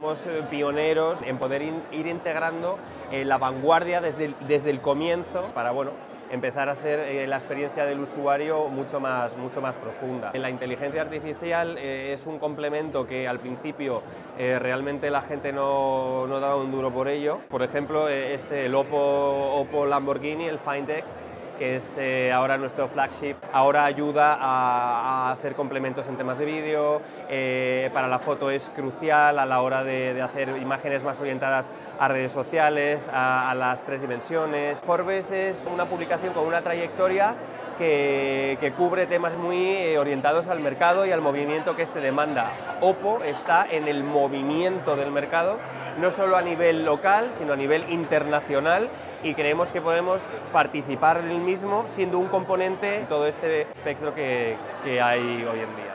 Somos pioneros en poder ir integrando la vanguardia desde el comienzo para, bueno, empezar a hacer la experiencia del usuario mucho más profunda. La inteligencia artificial es un complemento que al principio realmente la gente no daba un duro por ello. Por ejemplo, el Oppo Lamborghini, el Find X, que es ahora nuestro flagship, ahora ayuda a hacer complementos en temas de vídeo, para la foto es crucial a la hora de hacer imágenes más orientadas a redes sociales, a las 3 dimensiones. Forbes es una publicación con una trayectoria que cubre temas muy orientados al mercado y al movimiento que este demanda. Oppo está en el movimiento del mercado, no solo a nivel local, sino a nivel internacional, y creemos que podemos participar del mismo siendo un componente en todo este espectro que hay hoy en día.